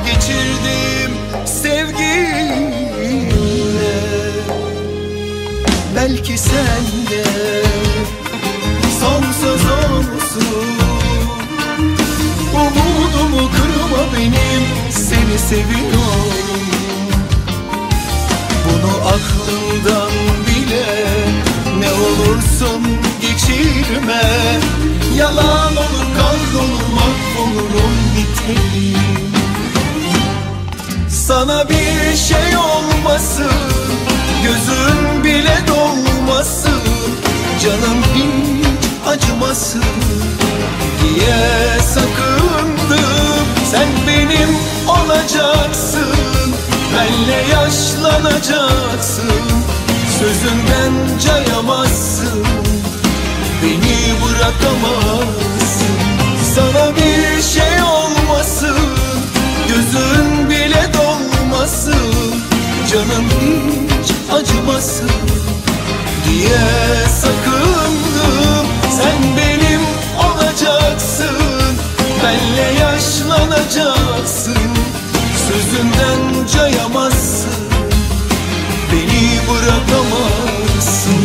geçirdim sevgiyle. Belki sen de son söz olsun. Umudumu kırma benim, seni seviyorum. Bunu aklından bile, ne olursun geçirme. Yalan olur, kahrolur, mahvolurum, biterim. Sana bir şey olmasın, gözün bile dolmasın, canım hiç acımasın diye sakındım. Sen benim olacaksın, benle yaşlanacaksın, sözünden cayamazsın, beni bırakamazsın. Sana bir şey olmasın, gözün bile dolmasın, canım hiç acımasın diye sakındım. Sen benim olacaksın, benle yaşlanacaksın, sözünden cayamazsın, beni bırakamazsın.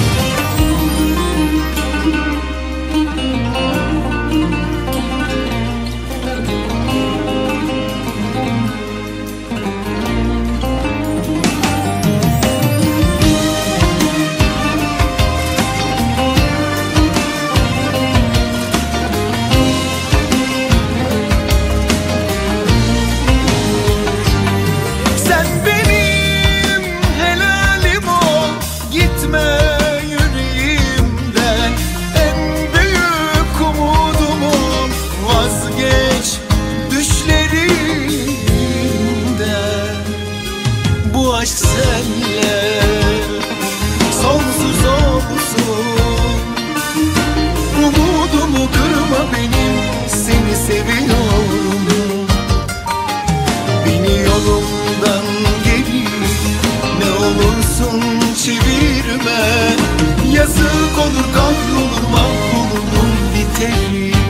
Bu aşk senle sonsuz olsun. Umudumu kırma benim, seni seviyorum. Beni yolumdan geri, ne olursun çevirme. Yazık olur, kahrolur, mahvolurum, biterim.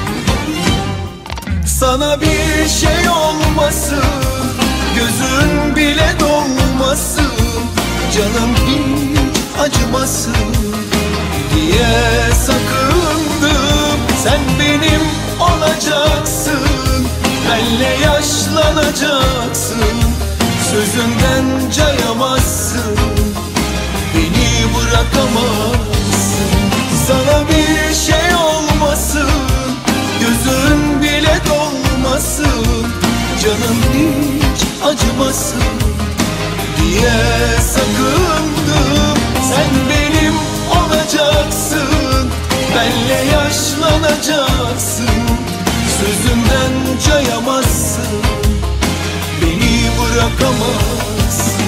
Sana bir şey olmasın, gözün bile dolmasın, canım hiç acımasın diye sakındım. Sen benim olacaksın, benle yaşlanacaksın, sözünden cayamazsın, beni bırakamazsın. Sana bir şey olmasın, gözün bile dolmasın, canım hiç acımasın diye sakındım. Sen benim olacaksın, benle yaşlanacaksın, sözünden cayamazsın, beni bırakamazsın.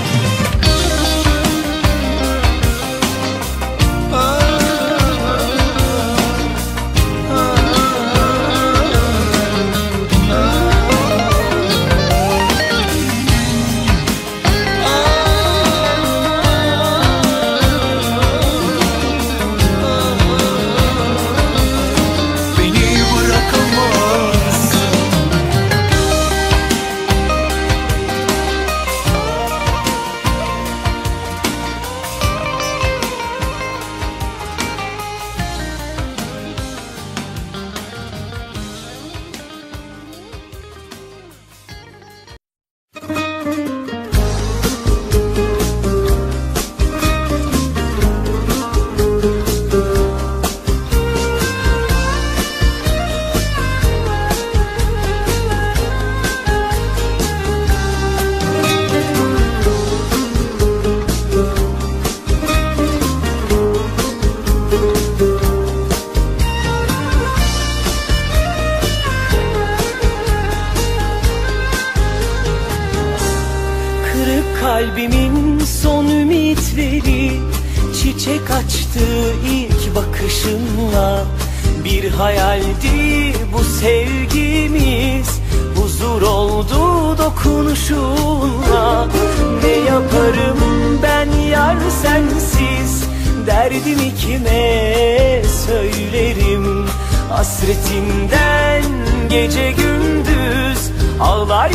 Kalbimin son ümitleri çiçek açtı ilk bakışınla. Bir hayaldi bu sevgimiz, huzur oldu dokunuşunla. Ne yaparım ben yar sensiz, derdimi kime söylerim? Hasretinden gece gündüz ağlar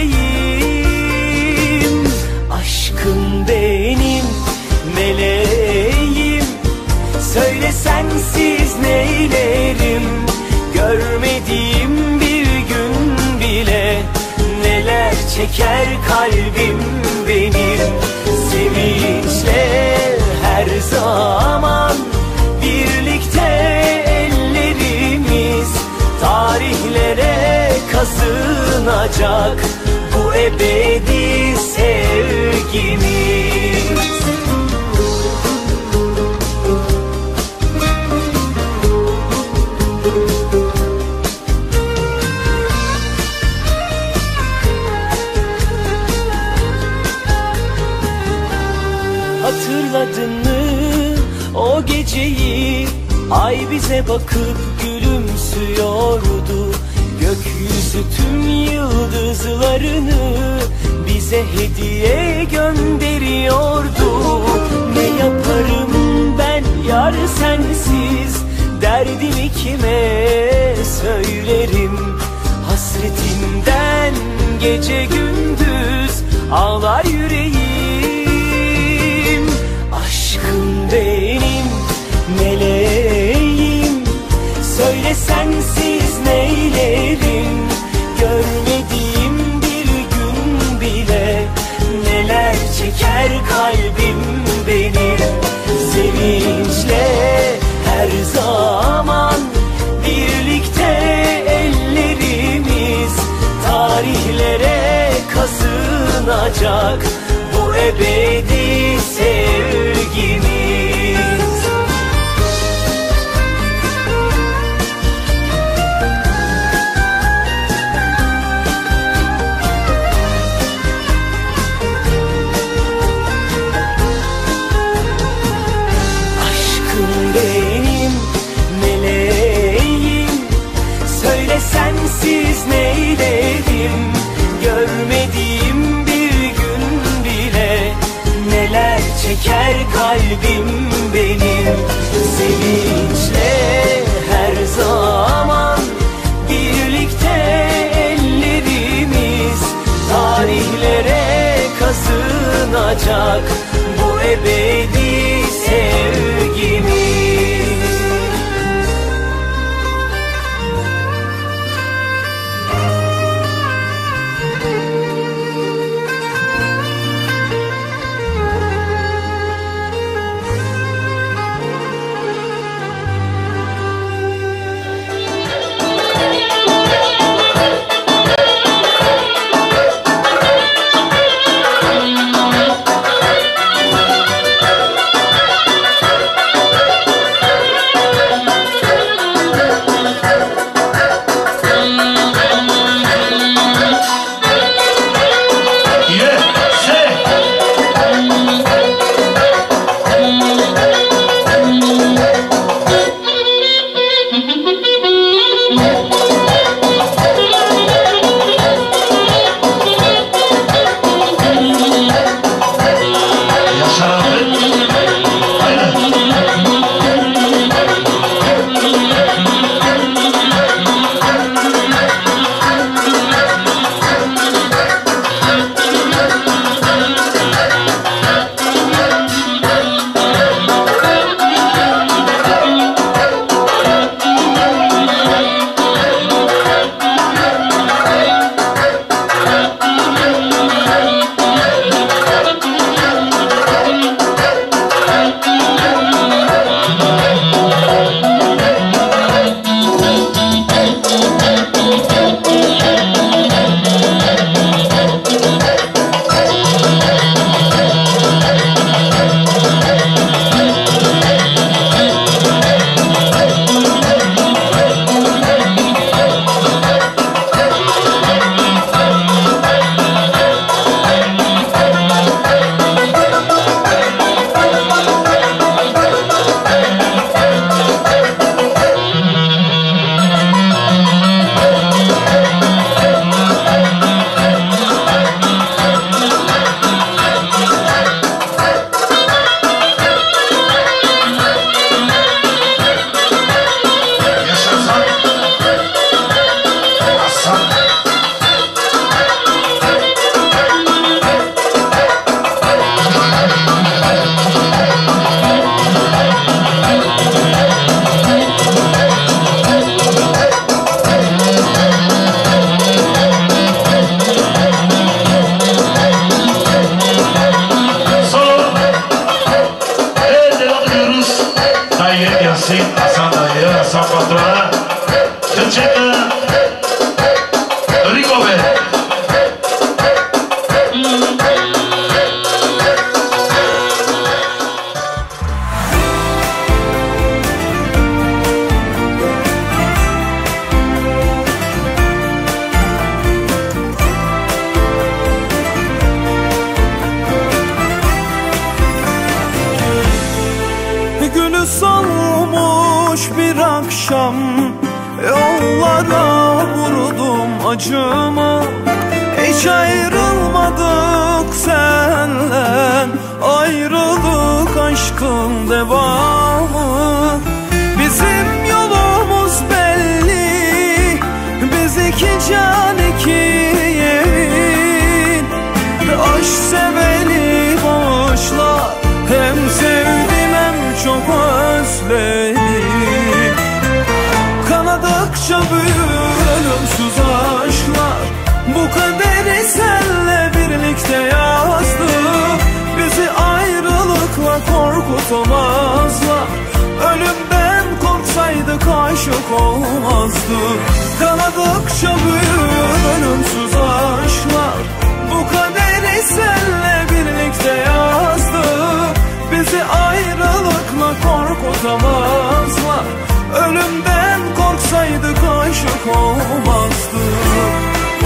yüreğim. Aşkım benim meleğim, söyle sensiz neylerim. Görmediğim bir gün bile neler çeker kalbim benim. Sevinçle her zaman birlikte ellerimiz, tarihlere kazınacak bu ebedi sevgimiz. Hatırladın mı o geceyi? Ay bize bakıp gülümsüyordu. Gökyüzü tüm yıldızlarını bize hediye gönderiyordu. Ne yaparım ben yar sensiz, derdimi kime söylerim? Hasretimden gece gündüz ağlar yüreğim. Aşkım benim meleğim, söyle sensiz neylerim. Görmediğim bir gün bile neler çeker kalbim benim. Sevinçle her zaman birlikte ellerimiz, tarihlere kazınacak bu ebedi sevgimiz. Aşkım benim meleğim, söyle sensiz neylerim. Görmediğim bir gün bile neler çeker kalbim benim. Sevinçle her zaman birlikte ellerimiz, tarihlere kazınacak bu ebedi sevgimiz. akşam yollara vurdum acımı. Hiç ayrılmadık senden, ayrılık aşkın devamı. Bizim yolumuz belli, biz iki can iki yemin. Aşk seveni bağışla, hem sevdim hem çok özledim. Kanadıkça büyür ölümsüz aşklar, bu kaderi senle birlikte yazdık. Bizi ayrılıkla korkutamazlar, ölümden korksaydık aşık olmazdık. Kanadıkça büyür ölümsüz aşklar, bu kaderi senle birlikte yazdık. Bizi ayrılıkla korkutamazlar, ölümden korksaydık aşık olmazdık.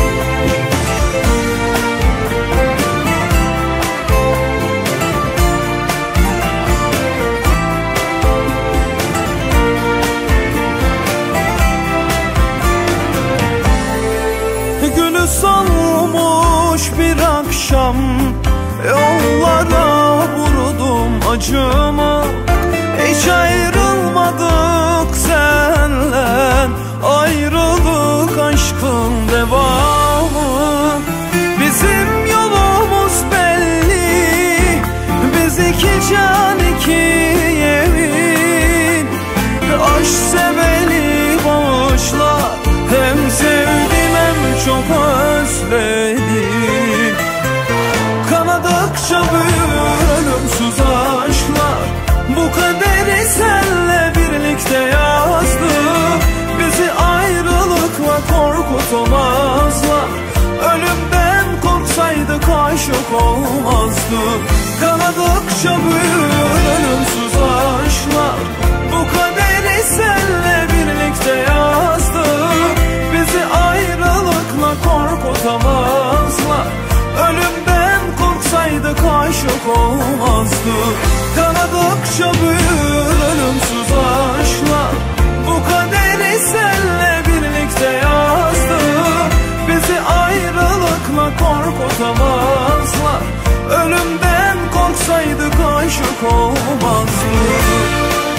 Günü solmuş bir akşam yollara vurdum acımı. Hiç ayrılmadık senden, ayrılık aşkın devamı. Bizim yolumuz belli, biz iki can iki yemin. Aşk seveni bağışla, hem sevdim hem çok özledim. Kanadıkça büyür ölümsüz aşklar, bu kaderi senle birlikte yazdık. Bizi ayrılıkla korkutamazlar, ölümden korksaydık aşık olmazdık. Kanadıkça büyür ölümsüz aşklar, bu kaderi senle birlikte yazdık. Bizi ayrılıkla korkutamazlar, ölümden korksaydık aşık olmazdık. Kanadıkça büyür ölümsüz aşklar, bu kaderi senle birlikte yazdık. Bizi ayrılıkla korkutamazlar, ölümden korksaydık aşık olmazdık.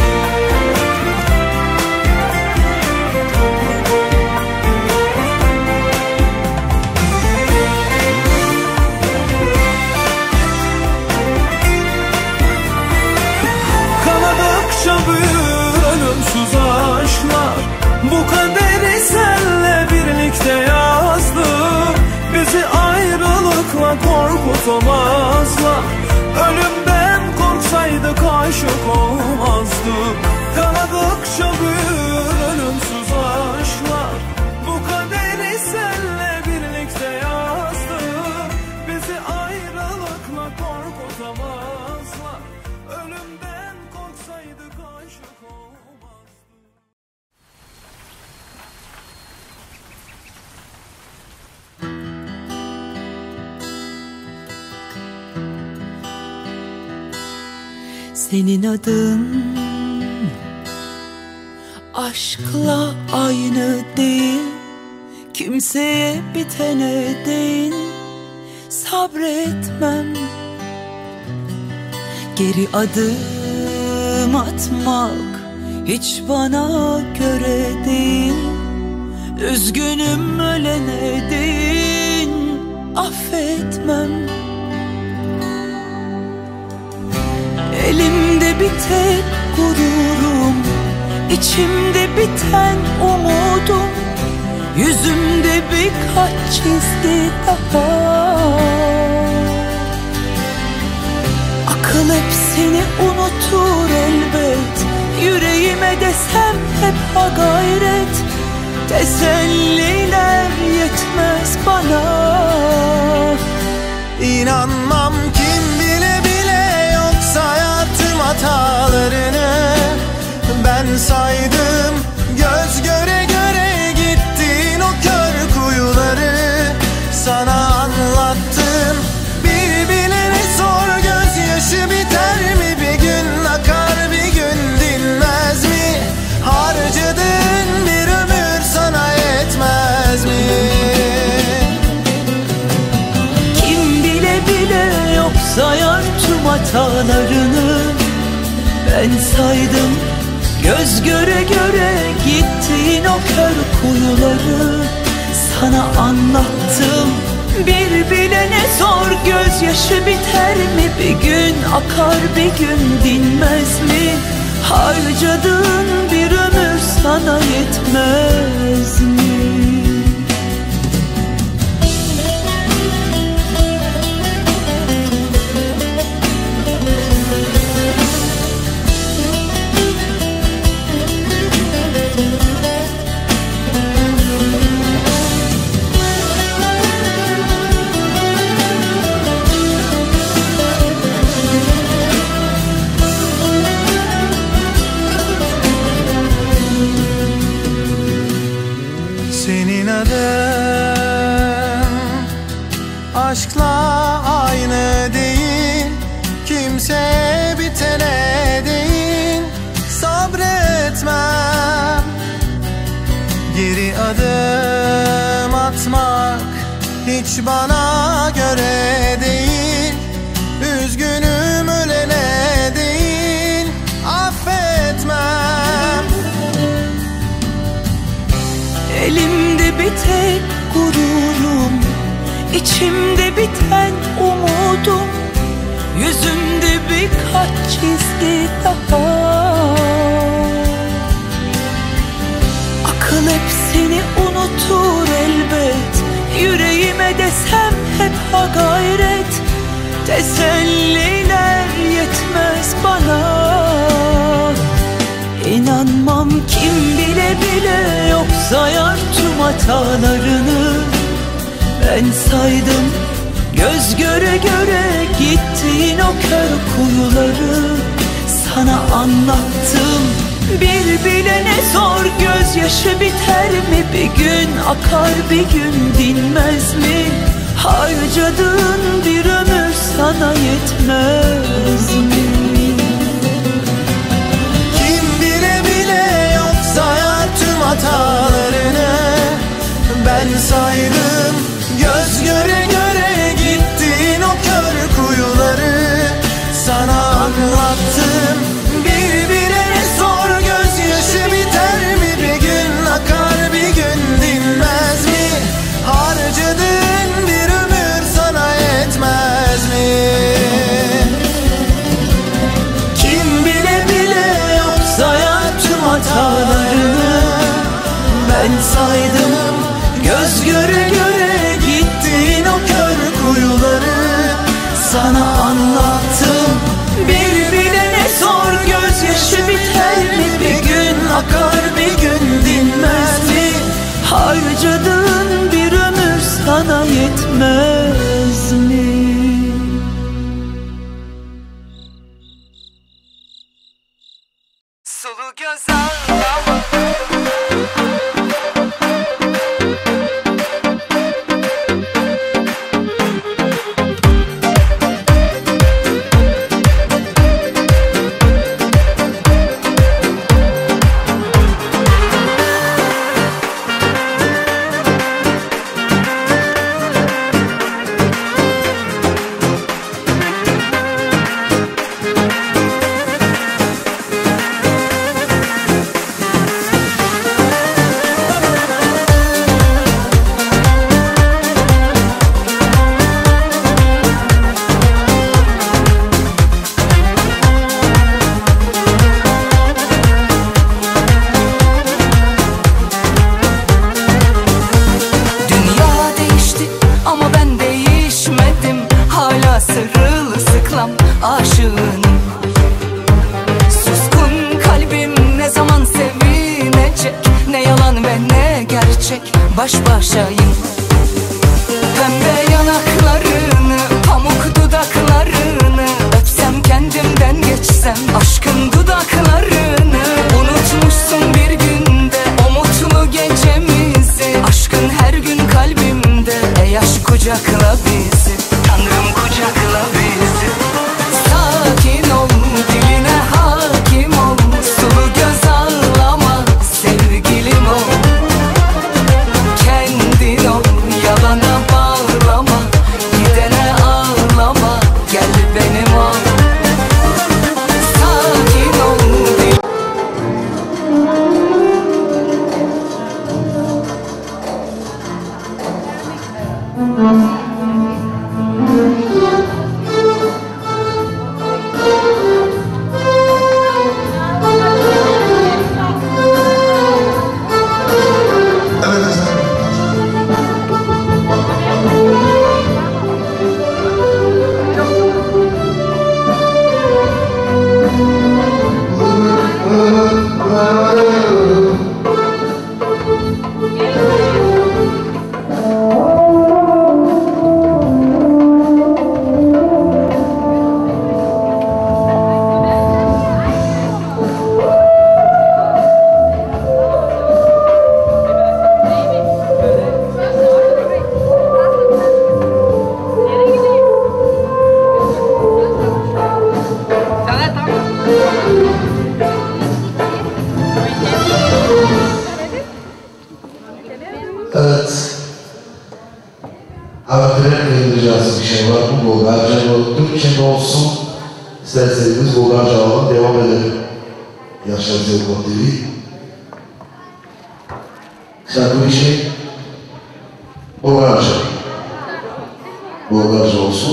Kanadıkça büyür ölümsüz aşklar, bu kaderi senle birlikte yazdık. Bizi ayrılıkla korkutamazlar, ölümden korksaydık aşık olmazdık. Kanadıkça büyür ölümsüz aşklar, bu kaderi senle birlikte yazdık. Bizi ayrılıkla korkutamazlar, ölümden korksaydık aşık olmazdık. Senin adın aşkla aynı değil, kimseye bitene değil. Sabretmem, geri adım atmak hiç bana göre değil. Üzgünüm ölene değil, affetmem. Elimde bir tek gururum, içimde biten umudum, yüzümde birkaç çizgi daha. Akıl hep seni unutur elbet, yüreğime desem hep ha gayret. Teselliler yetmez bana. İnanmam kim bile bile, yoksa hayatım hatalarını ben saydım. Göz göre göre gittin o kör kuyuları, sana anlattım. Bir bilene sor, gözyaşı biter mi? Bir gün akar bir gün dinmez mi? Harcadım sayar tüm hatalarını. Ben saydım göz göre göre gittiğin o kör kuyuları. Sana anlattım bir bilene zor, gözyaşı biter mi? Bir gün akar bir gün dinmez mi? Harcadığın bir ömür sana yetmez mi? Senin adın aşkla aynı değil, kimse bitene değil. Sabretmem, geri adım atmak hiç bana göre değil. Üzgünüm ölene değil, affetmem. Elimde bir tek gururum, içimde biten umudum, yüzümde birkaç çizgi daha. Akıl hep seni unutur elbet, yüreğime desem hep ha gayret. Teselliler yetmez bana. İnanmam kim bile bile yok sayar tüm hatalarını. Ben saydım göz göre göre gittiğin o kör kuyuları. Sana anlattım bir bilene zor, gözyaşı biter mi? Bir gün akar bir gün dinmez mi? Harcadığın bir ömür sana yetmez mi? Sayar tüm hatalarını. Ben saydım göz göre göre gittiğin o kör kuyuları. Sana anlattım bir bilene zor, gözyaşı biter mi? Bir gün akar bir gün dinmez mi? Harcadığın bir ömür sana yetmez mi? Kim bile bile yok sayar tüm hatalarını. Ben saydım göz göre göre gittiğin o kör kuyuları. Sana anlattım bir bilene zor, gözyaşı biter mi? Bir gün akar bir gün dinmez mi? Harcadığın bir ömür sana yetmez mi? Sulu göz ağlama. Baş başayım. Pembe yanaklarını, pamuk dudaklarını, öpsem kendimden geçsem aşkın dudaklarını. Unutmuşsun bir günde o mutlu gecemizi, aşkın her gün kalbimde. Ey aşk kucakla bizi, Tanrım kucakla bizi. Sakin ol, diline hakim ol, sulu göz ağlama, sevgilim ol. Kendin ol, yalana bağlama, gidene ağlama, gel ricası bir şey var mı? Bulgarca mı? Türkçe mi olsun? İsterseniz Bulgarca alalım, devam edelim. Yaşar Zevkot TV. Şarkı bir şey. Bulgarca. Bulgarca olsun.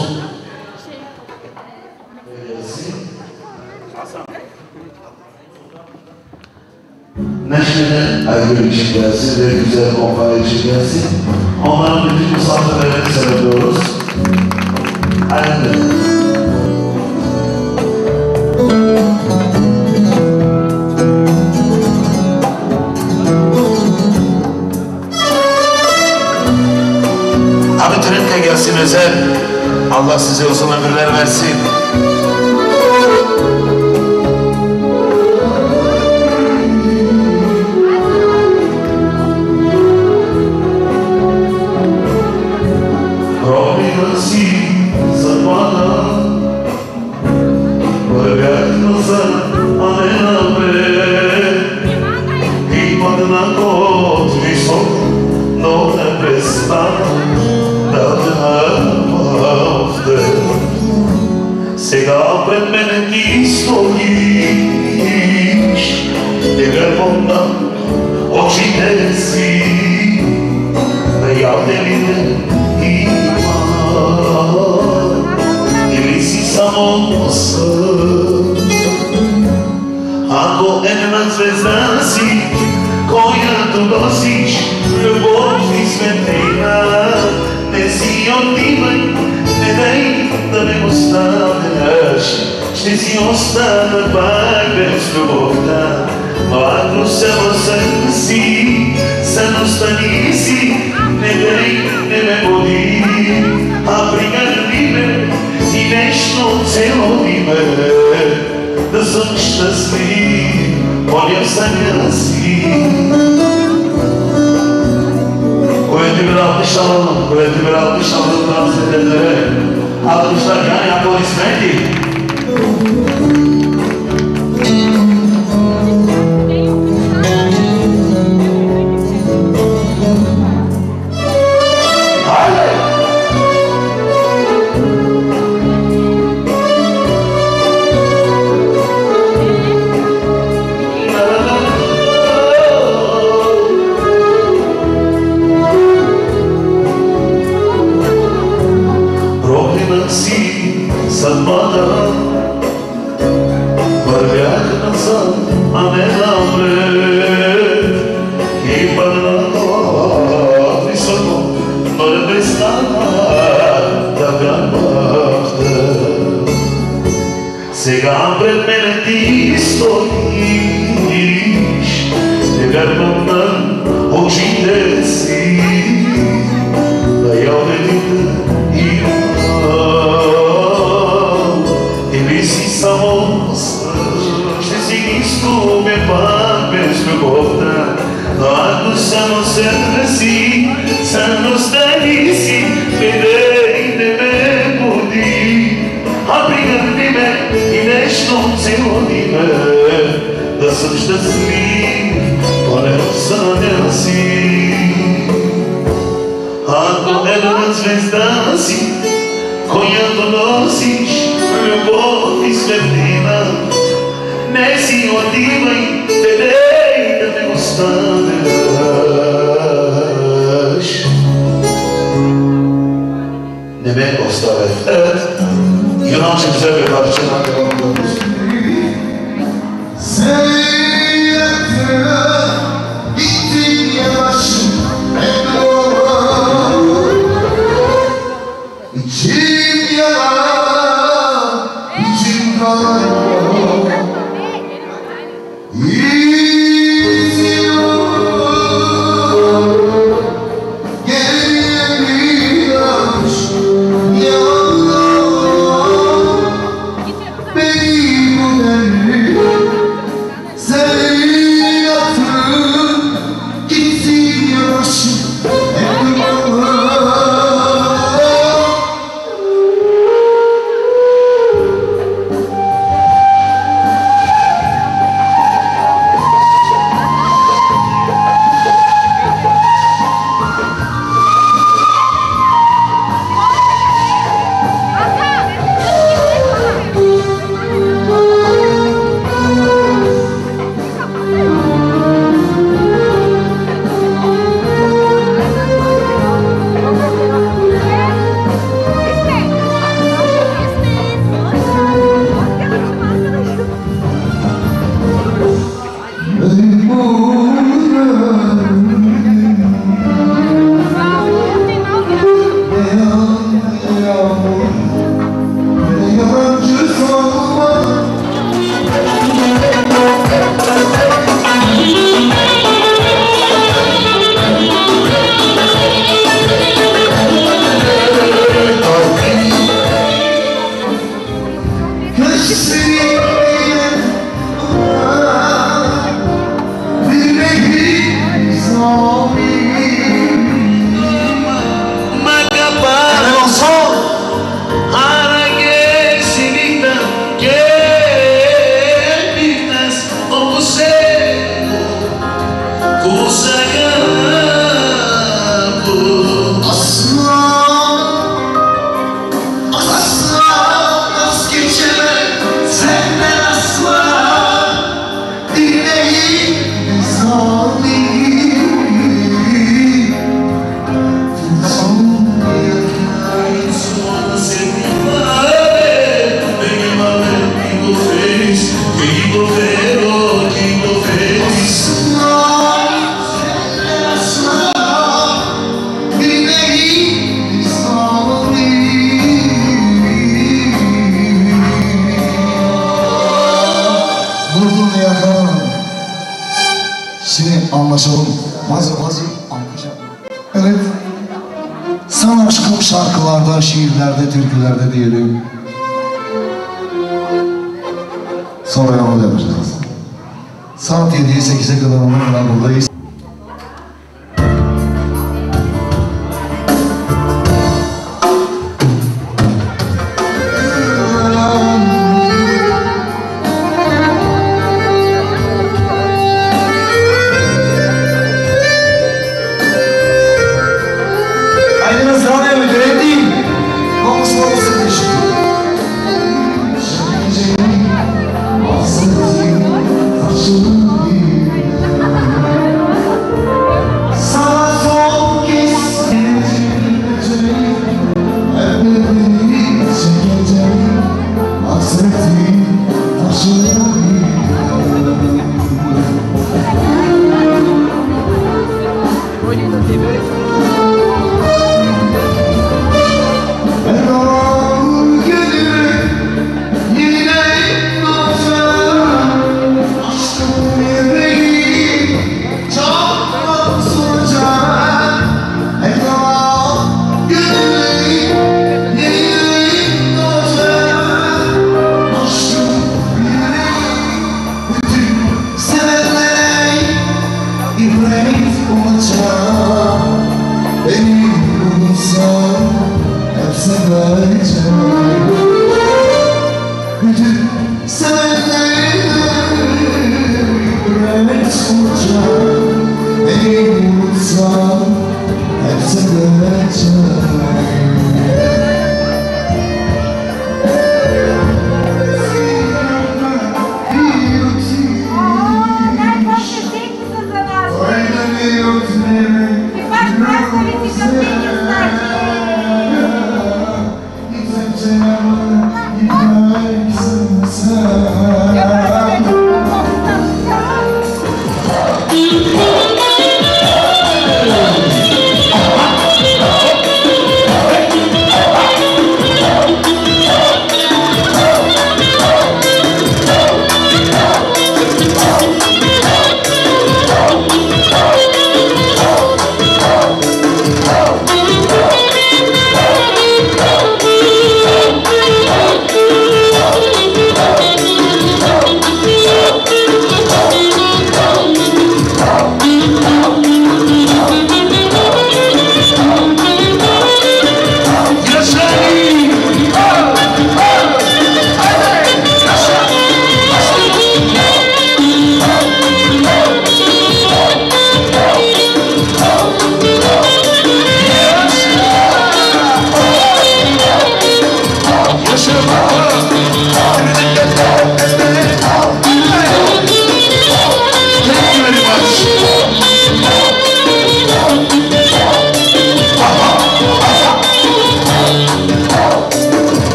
Neşeli Aygül için gelsin ve güzel kompanya için gelsin. Onların bütün misafirlerini selamlıyoruz. Aynen. Abituriyente gelsin özel. Allah size uzun ömürler versin. anlaşalım. Hazır evet. Sana aşkım şarkılarda, şiirlerde, türkülerde diyelim. Sonra yağmur yapacağız. Saat 7'ye 8'e kadar onlarla buradayız.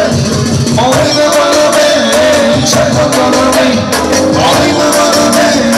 All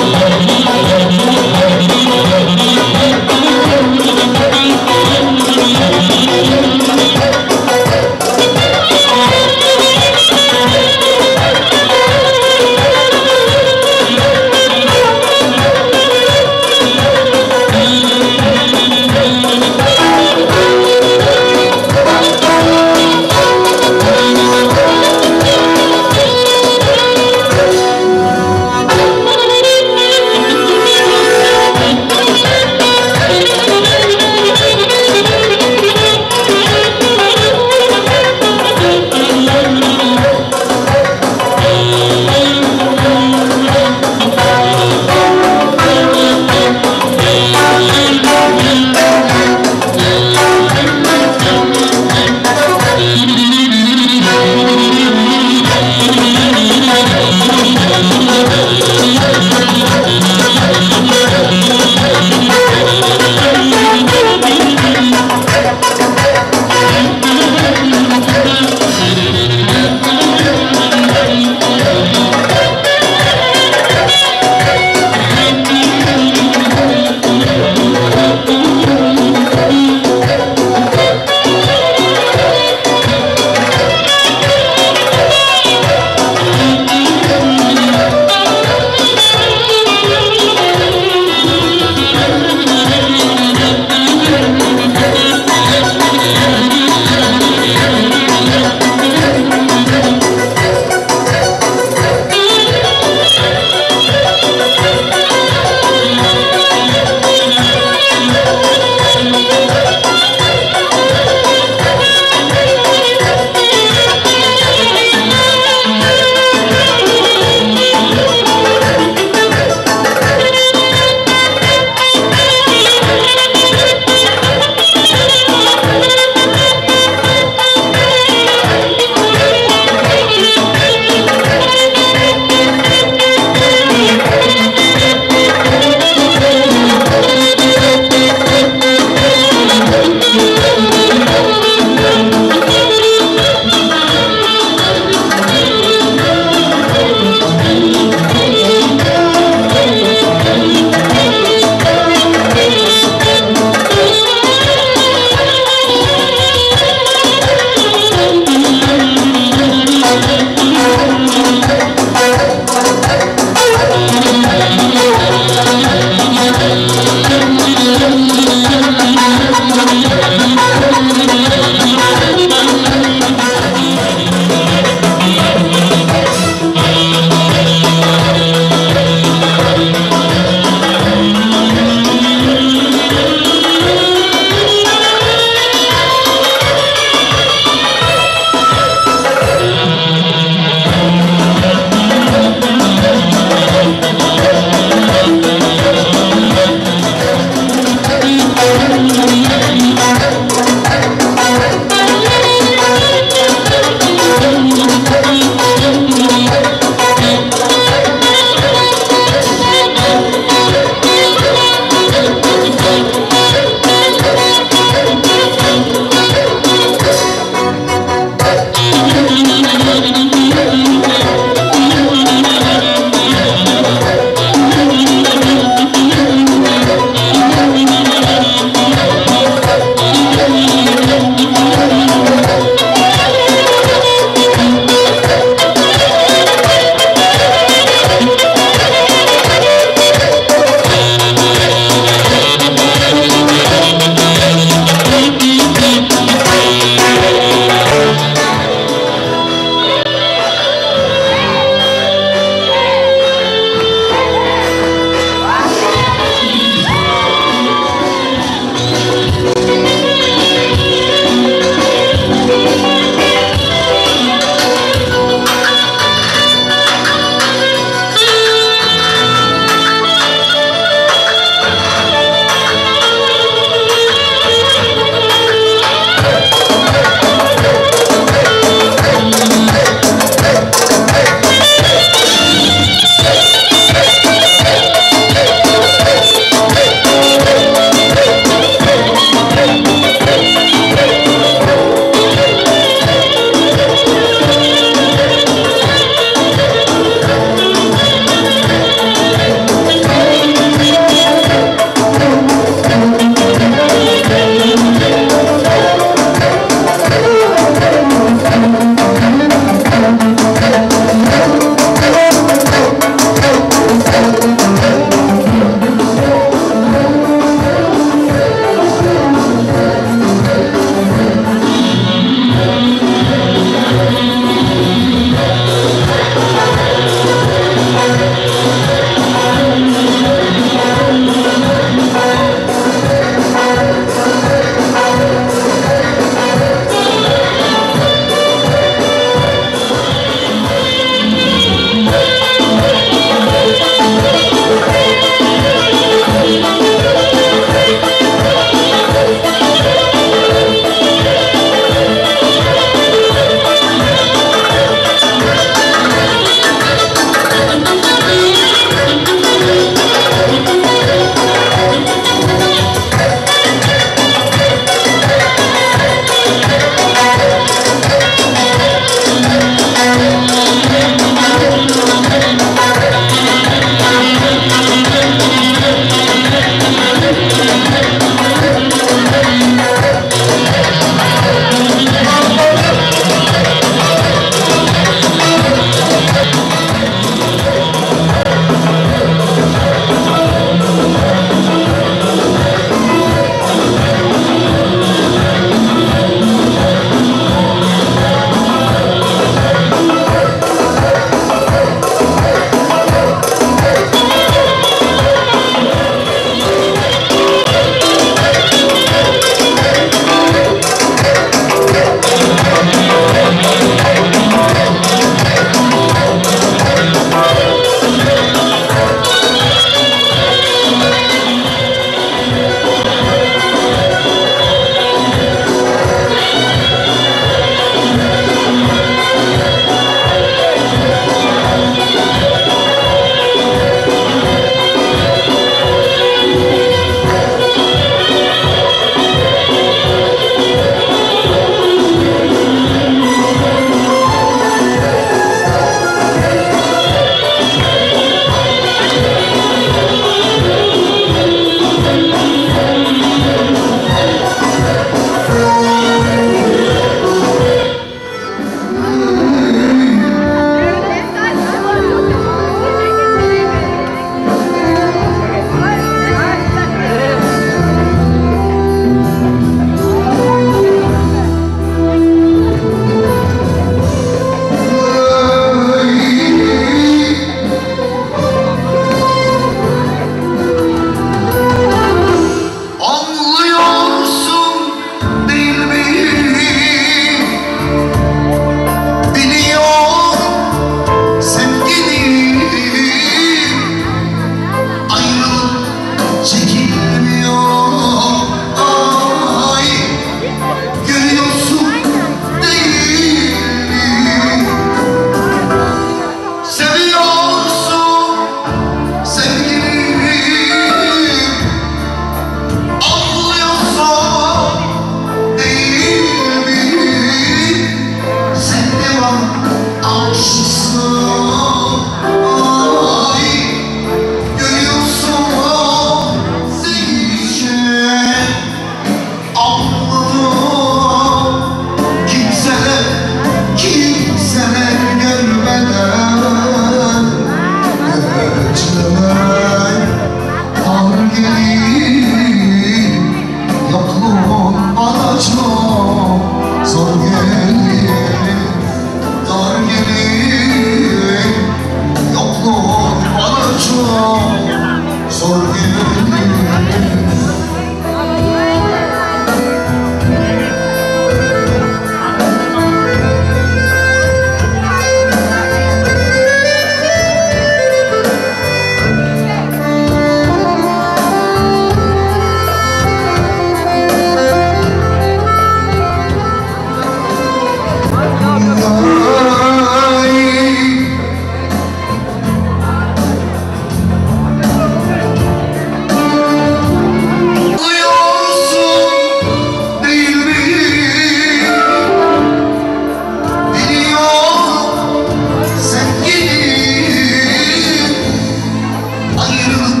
ayrılık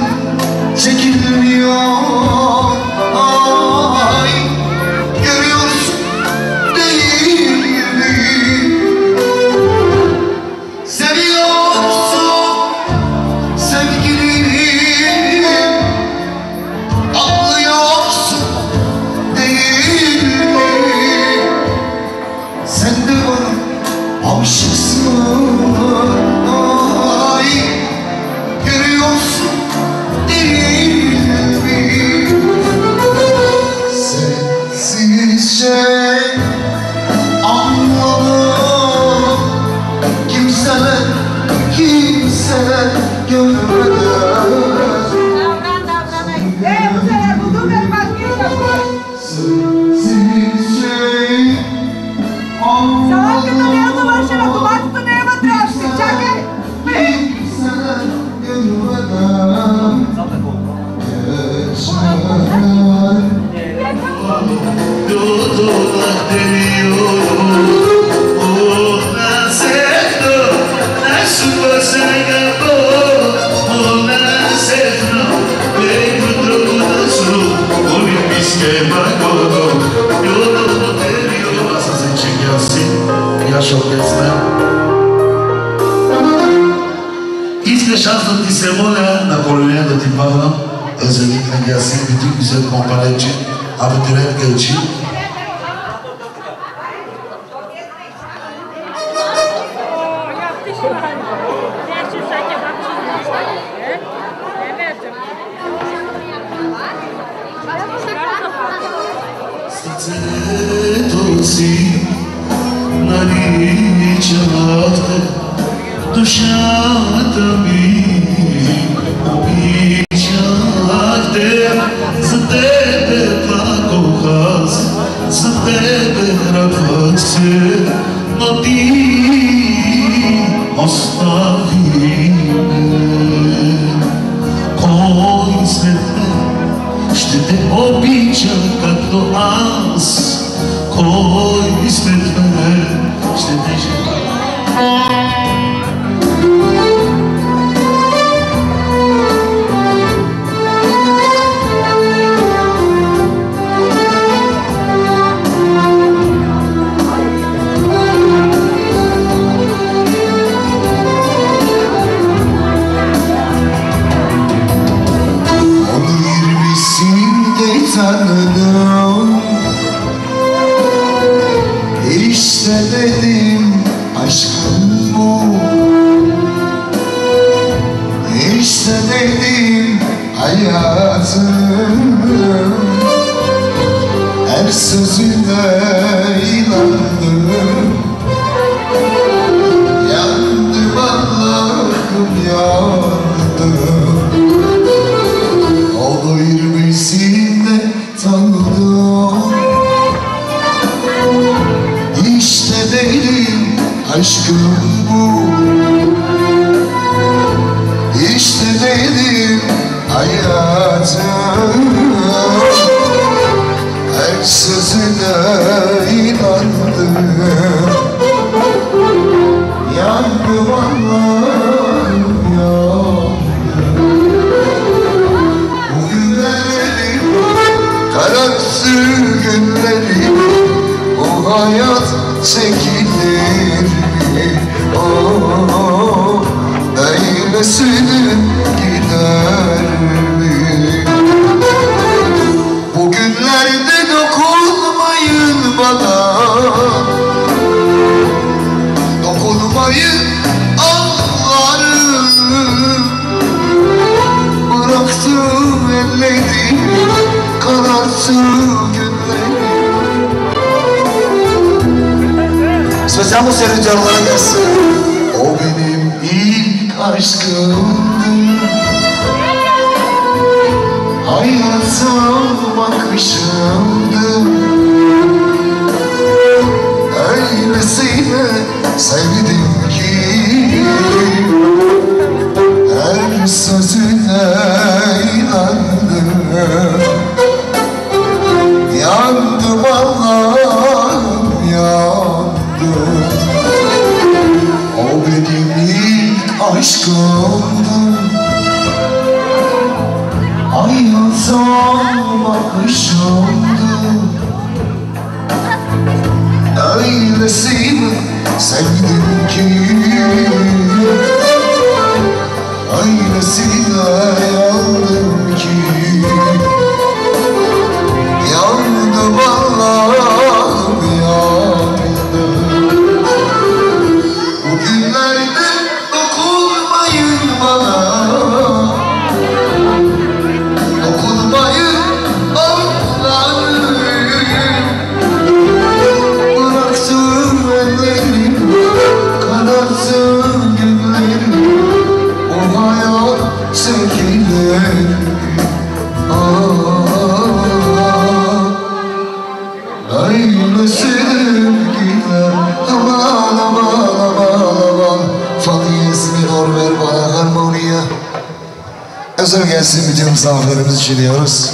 çekilmiyor. Ay, görüyorsun değil mi? Seviyorsun sevgilim, anlıyorsun değil mi? Sen de bana aşıksın. Ay, görüyorsun değil mi? Sensizce anladım, kimseler görmeden. Sensizce şanslı Tisemola Napoleon de Timbala özellikle gelsin bütün güzel kompanyalar için Abdülhamid Gelçi. Душата-ми обичате, за тебе плакох аз, за тебе радвах се, но ти остави ме. Кой след мен ще те обича както аз? Кой след мен ще те желая? Tanıdım, işte dedim aşkım bu, işte dedim hayatım, her sözüne inandım, yandım Allah'ım yandım. Oldu 20'sinde tanıdım, işte değilim aşkım bu, işte değilim hayatım, her sözüne inandım, yandım Allah'ım yandım. Karartı günlerim, bu hayat çekilir mi? Oh, öylesine gider mi? Bugünlerde dokunmayın bana, dokunmayın ağlarım. Bıraktım ellerimi, karartı günleri. Spesial museu de Orlandas. O benim ilk aşkımdı, hayata bakışımdı, öylesine sevdim ki her sözüne inandım. Yandım Allah'ım yandım. O benim ilk aşkımdı, son bakışımdı. Öylesine sevdim ki, öylesine yandım ki, yandım Allah'ım yandım. Bugünlerde dokunmayın bana, dokunmayın Allah'ım. Bıraktım ellerim, kanattım günlerim, o hayat sevgileri. Öyle sevgiler, aman aman aman aman. Fatih minor ver bana harmoniye. Özel gelsin bütün misafirlerimiz için diyoruz.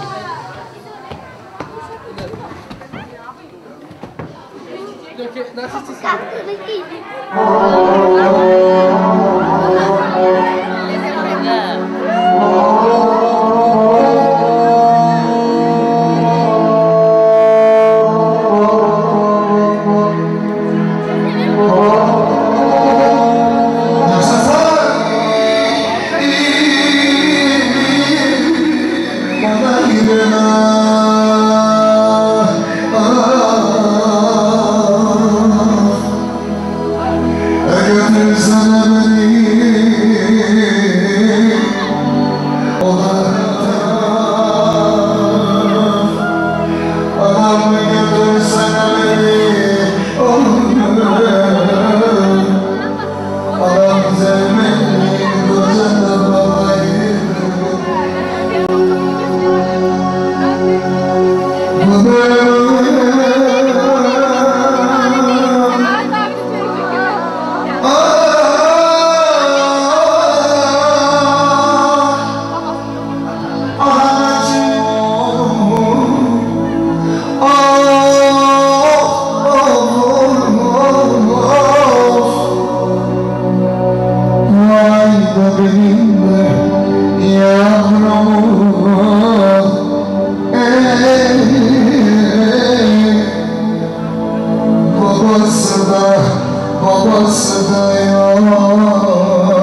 Babası da yok.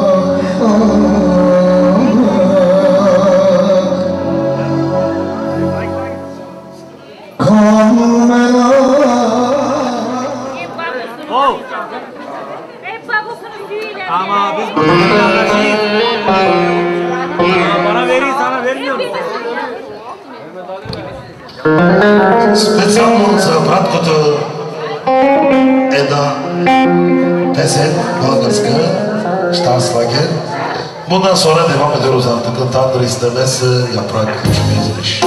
Ama biz bana vereyim, sana vermiyorum. Специално за браткото една песен, българска, щастлаге. Bundan sonra devam ediyoruz artık. Tanrı istemez yaprak uçmayacak.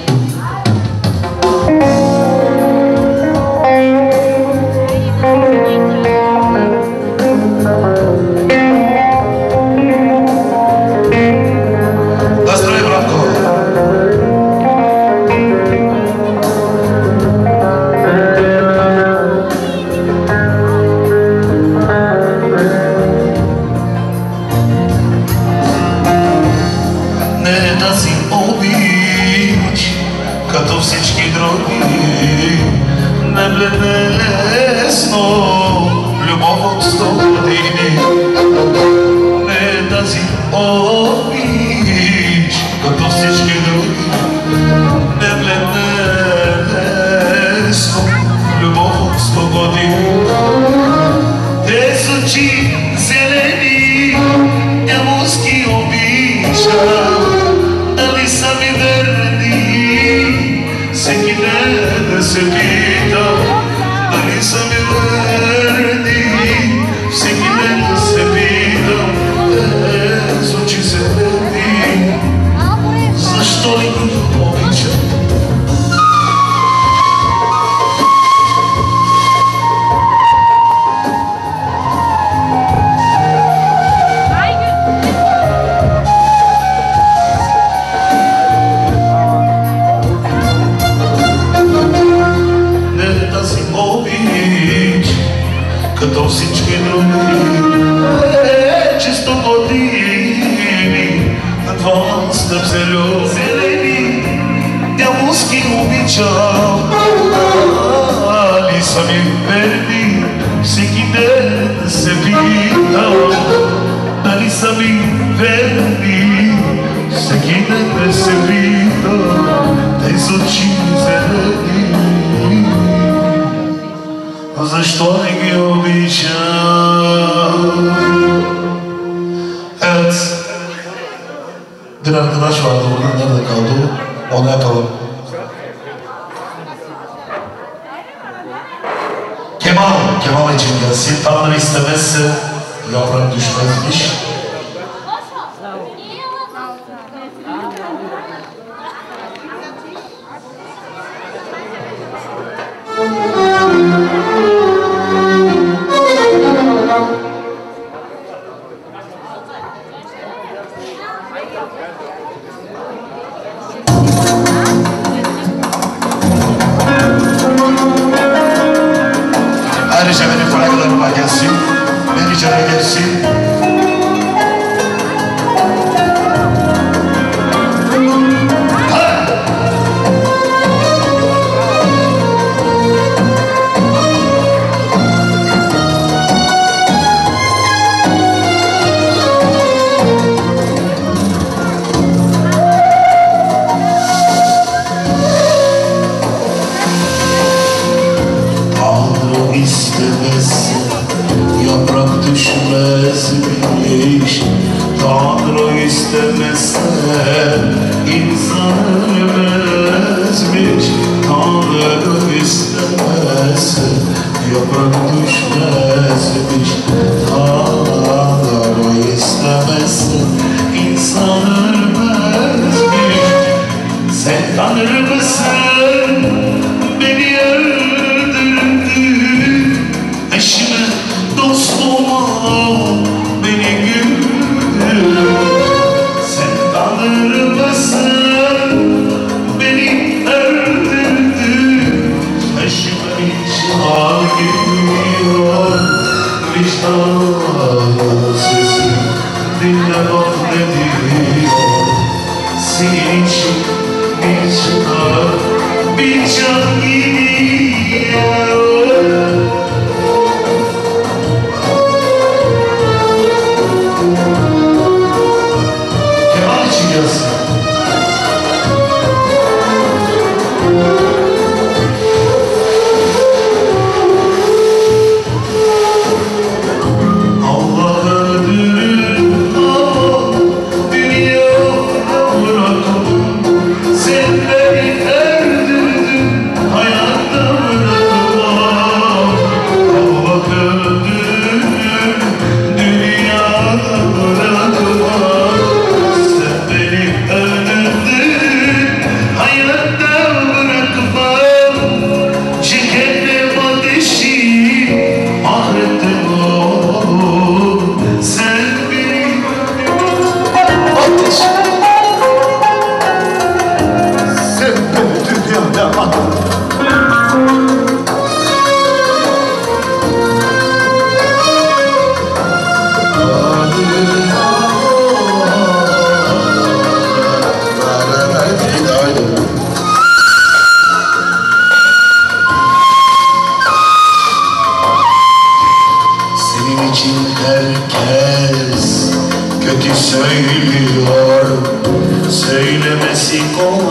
Като всички други, не бледне лесно, любов от 100 години. Не тази обич, като всички други, не бледне лесно, любов от 100 години. Тези очи зелени, емуски обичам, дали са ми верни? Всеки ден се питам, дали са ми верни. Всеки ден се питам, с очи зелени, защо ли го обичам? stepselo zeleni Demuski ubičao Ali sam je verni Всеки ден се питам Дали са ми верни Всеки ден се питам Тези очи зелени Защо не ги обичам? Evet, bir arkadaş vardı burada, nerede kaldı? Onu yapalım. Kemal için gelsin. Tanrı istemezse yaprak düşmezmiş. Ayrıca benim plakalarıma gelsin, Merican'a gelsin. İstemezse yaprak düşmezmiş Tanrı istemezse insan ölmezmiş Tanrı istemezse yaprak düşmezmiş Tanrı istemezse insan ölmezmiş Sen Tanrı mısın beni eşime, dostuma beni güldür Sen Tanrı mısın beni öldürdün Eşime hiç hal geliyor Vicdan sesi dinle bak ne diyor Senin için bir çıkar bir can gidiyor Herkes kötü söylüyor Söylemesi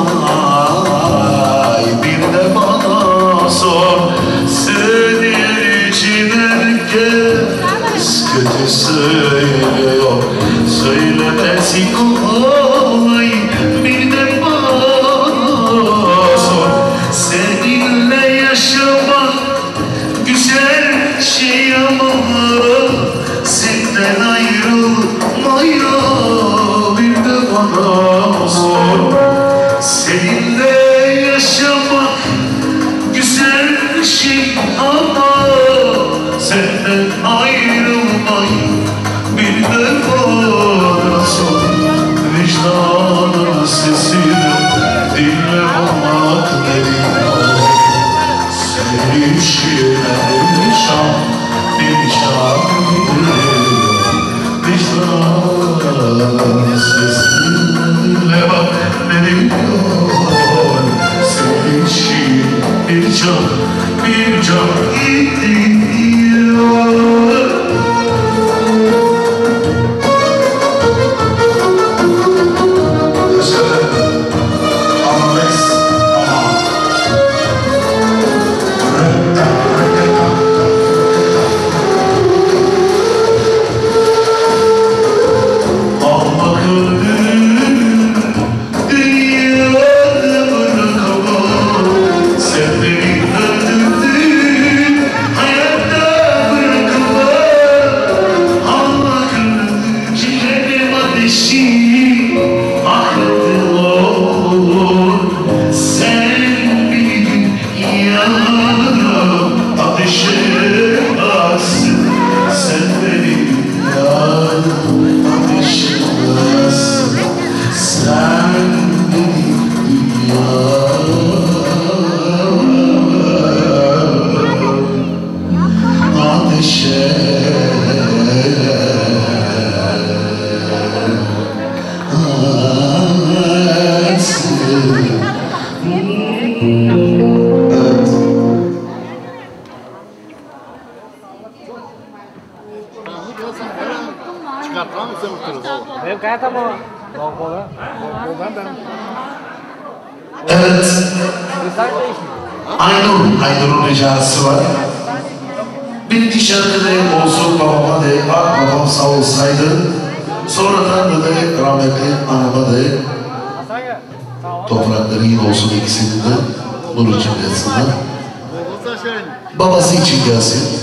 kolay bir de bana sor Senin için herkes kötü söylüyor Söylemesi kolay bir de bana sor Seninle yaşamak güzel şey ama Senden ayrılmaya bir de bana sor Seninle yaşamak güzel şey ama Senden ayrılmayı bir bir can gitti Benim kayıta mı? Evet. Aynur'un ricası var. Bir şarkıda olsun babama de, babam sağ olsaydı, sonradan da rahmetli anama da toprakları iyi olsun ikisinin de, nur için gelsinler. Babası için gelsin.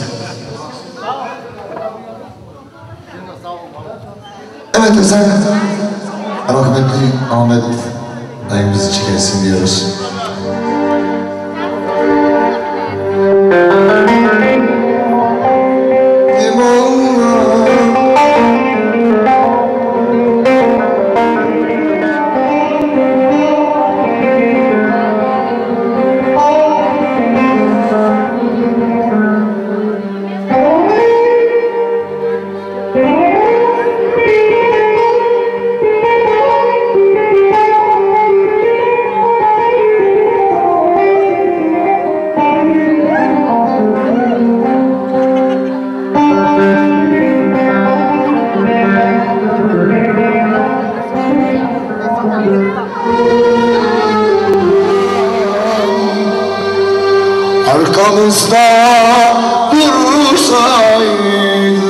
Evet efendim. Rahmetli Ahmet dayımız için gelsin diyoruz. Arkamızda dursaydı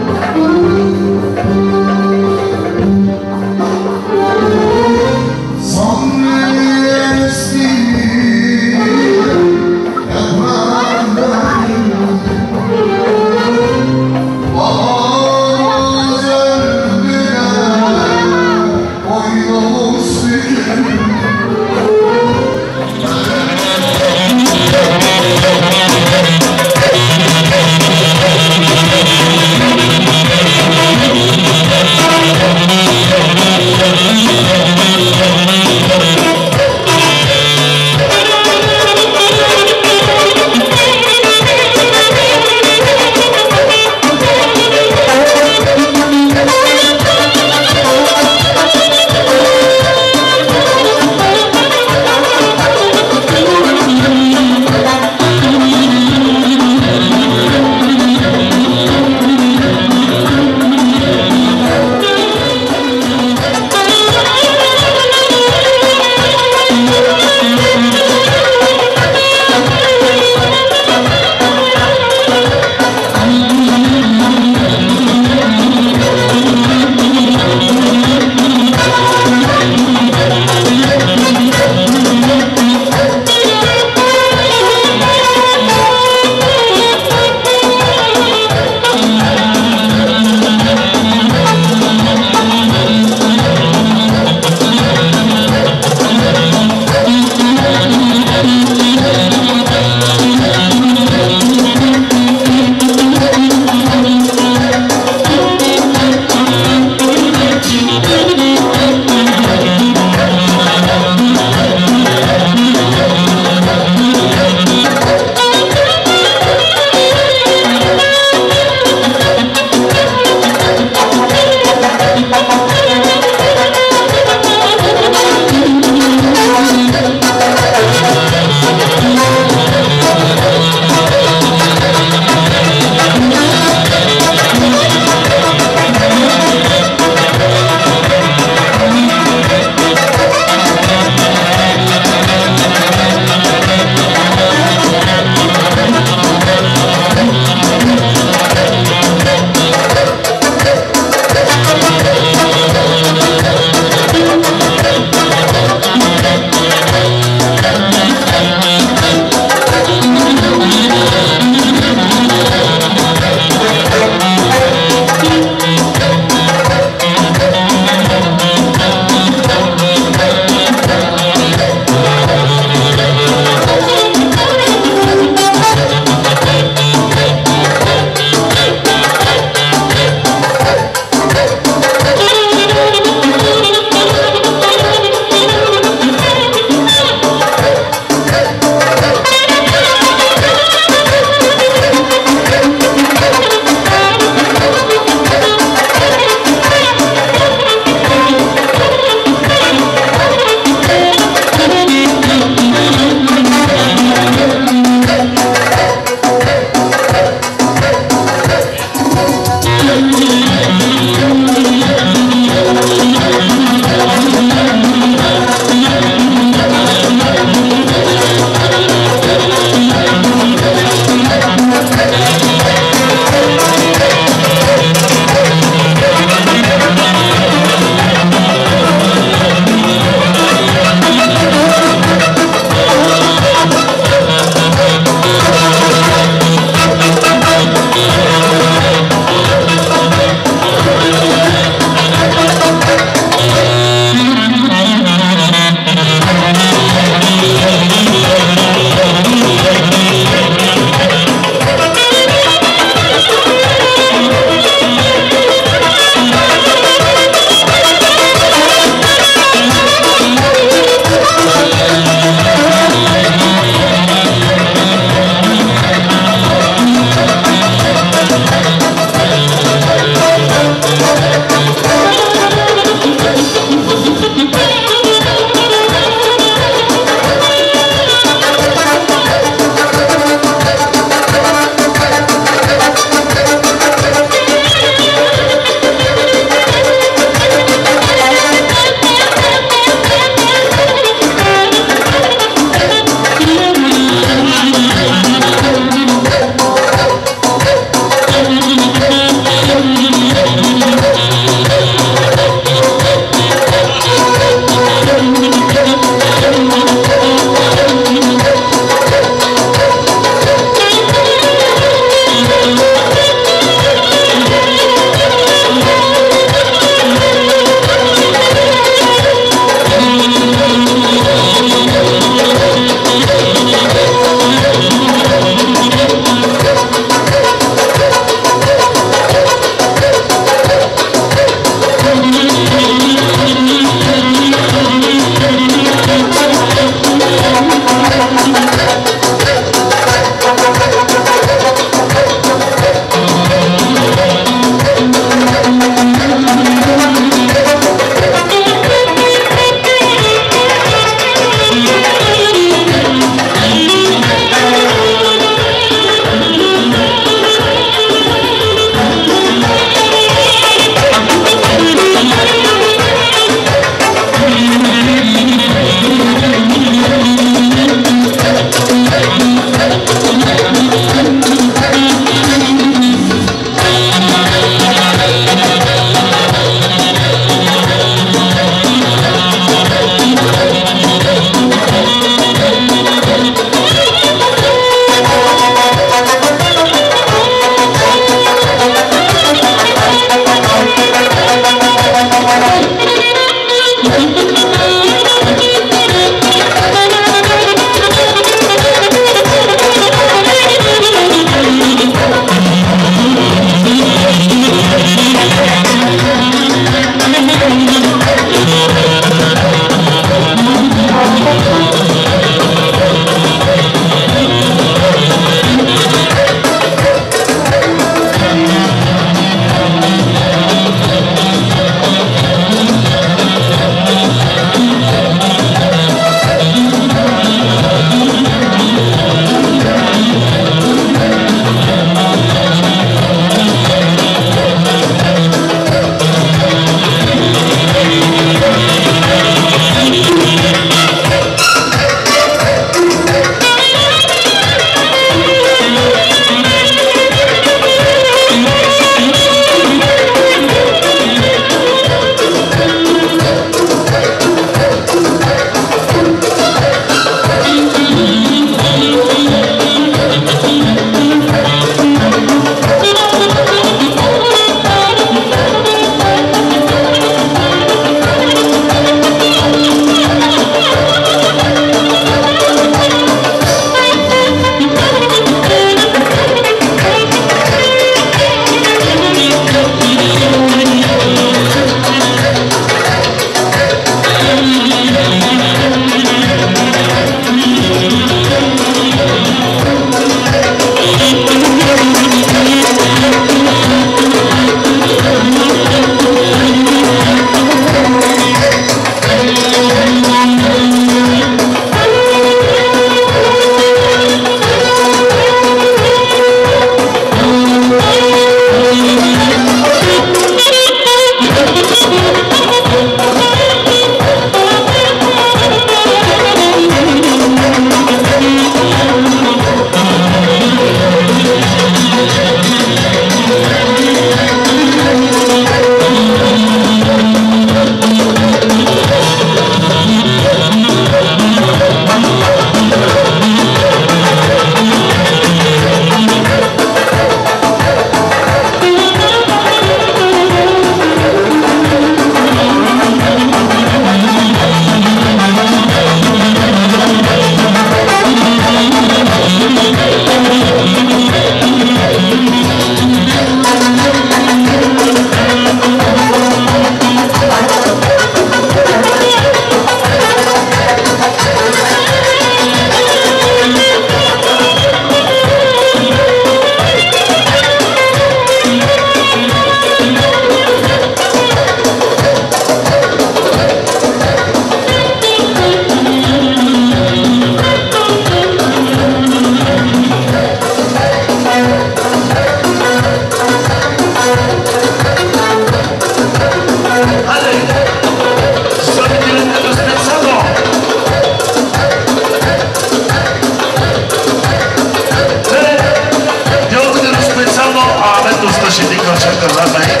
şimdi kaçak kırlardayım.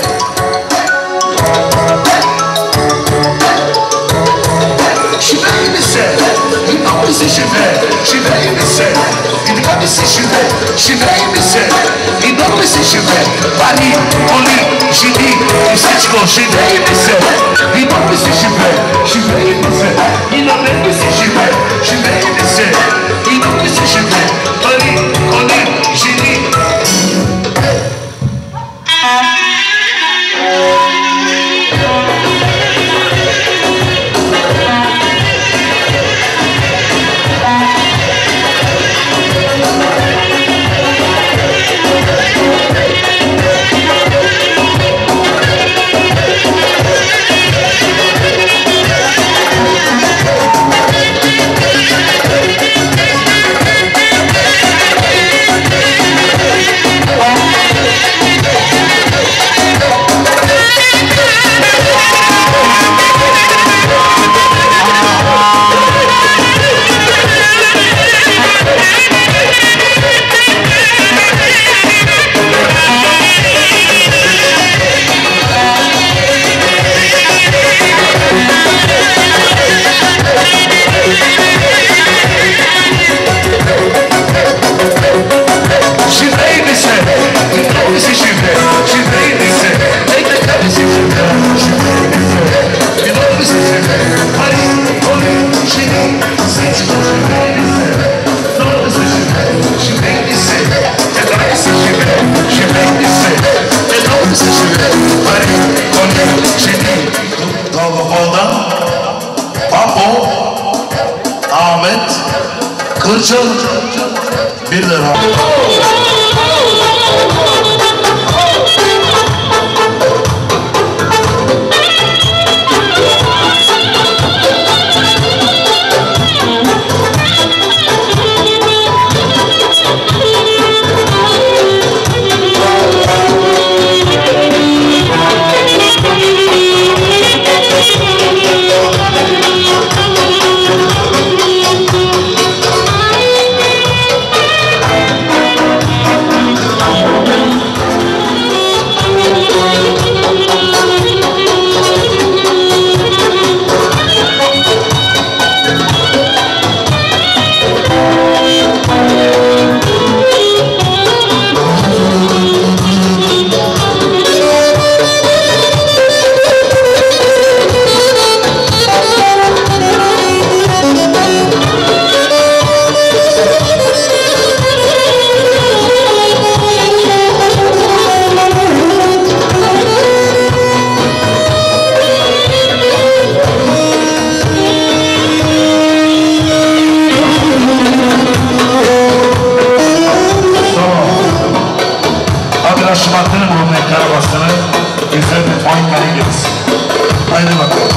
Şifreyi mi sen? İnan misin şifre? Şifreyi mi sen? İnan misin şifre? Şifreyi mi sen? İnan misin şifre? Bari, oli, şimdi, seçko şifreyi mi sen? İnan misin şifre? Şifreyi mi sen? İnan misin şifre? Şifreyi mi sen? İnan misin şifre? Bari, oli, şimdi. Ahmet Kırçıl bir lira. Şubat'ın Muhammed Karabastı'nı güzel bir oyunları gelsin. Haydi bakalım.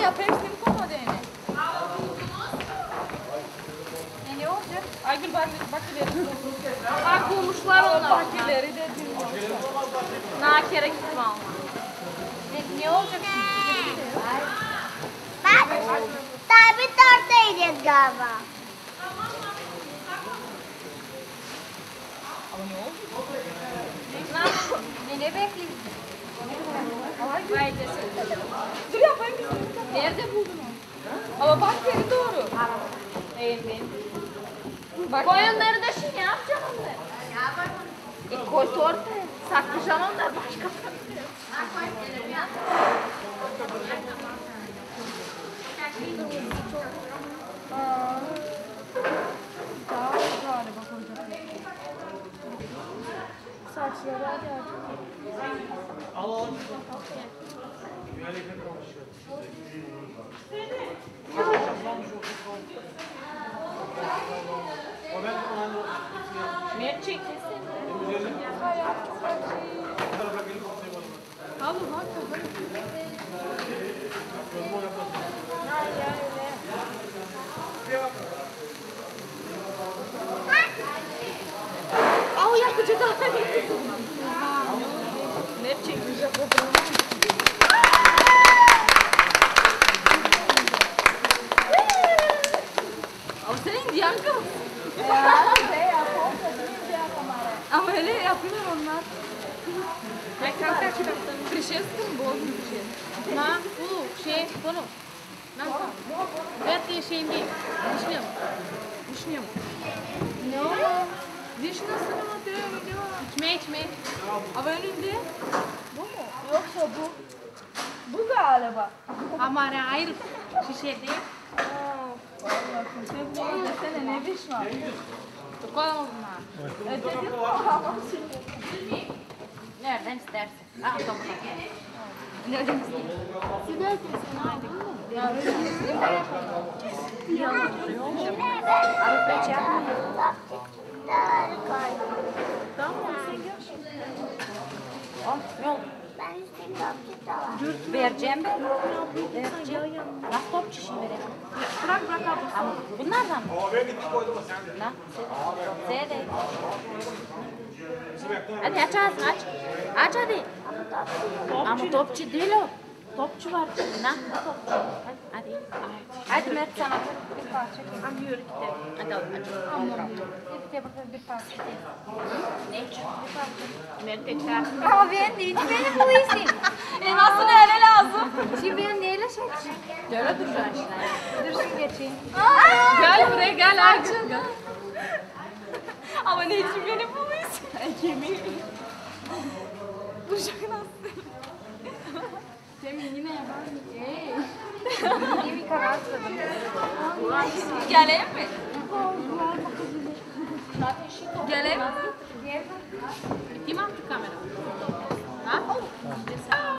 hepsini koymadı yani. Ne olacak? Aygül bakıverin. Ha kurmuşlar onlar. Bakileri de bilmiyorum. Nakere gittim ama. Ne olacak şimdi? Daha bir torta yiyeceğiz galiba. Ama ne oldu? Ne bekliyorsun? Dur yapayım. Nerede buldun onu? Ama bak beni doğru. Bak koyunları da şimdi ne yapacağım onları? Koy torta. Saklayacağım onları başka. Daha galiba koyacağım. Saçları hadi. Al. Ne çekilsin? Al bak. Al yakıcı da. Ne çekecek o zaman? Ama senin Diyanka mı? Ama öyle yapıyorlar onlar. Ay kanka пришествие божий şey. Ma bu şey bunu. Nanka. Evet şeyim değil. Düşünüyorum. Ne o? Düşünüyorsun ama diyor. İçme. Ama önünde. Bu mu? Yoksa bu. Bu galiba. Ama hayır. Şişe değil. Allah'ım sen bunu desene ne biş var? Koyalım bunlar. Dedim ama şimdi. Nereden istersin? Ah tamam. Nereden istersin? Size sen aldın mı? Ben istedim topçu da var. Vereceğim ben. Nasıl topçu şey vereyim? Bırak abla. Bunlardan mı? Ne? Zeyde. Hadi aç ağzını aç. Aç hadi. Ama topçu değil o. Topçu var. Ne? Hadi. Hadi Mert sana bir parça. Ama yürü gidelim. Hadi aç. Bir parça. Ne için? Bir parça. Mert geçer. Ama ben değil. Benim bu işim. Nasıl öyle lazım? Şimdi benim neyle çekeceğim? Böyle duracaksın işte. Dursun geçeyim. Gel buraya gel Aygül. Ama ne için benim bu işim? Yemin. Bu şaka nasıl? Cemil yine yapar mı? İyi bir karar kıldım. Geleyim mi? Geleyim mi? Bitti mi artık kamera? Ha?